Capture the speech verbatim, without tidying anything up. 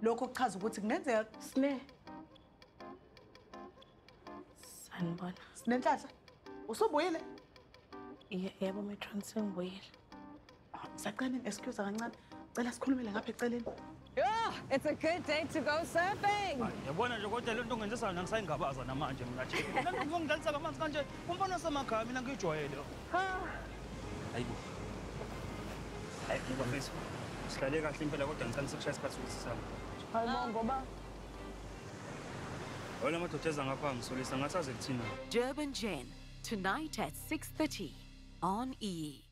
Lokho kuchaza ukuthi kungenzeka Sine. Sanibona. Sinenhlanhla. Usubuyile? Yebo metron sengibuyile. Saqale excuse kancane. Cela sikhulumele ngapha eceleni. Yeah, it's a good day to go surfing. Yabona nje kodwa lento ngenzisa nangisayingabaza namanje mina nje. Lento ngizongidlalisa kamanzi kanje. Umfana semakhaya mina ngijwayele. Ha. Hayibo. Hayibo bafethu. Sihlale kahle impela kodwa ngicela sikushaya isikhathi sokusisana. Hayibo ngoba Wala madoda eza ngapha ngisolisa ngathi aze kuthina. Durban Gen, tonight at six thirty on E.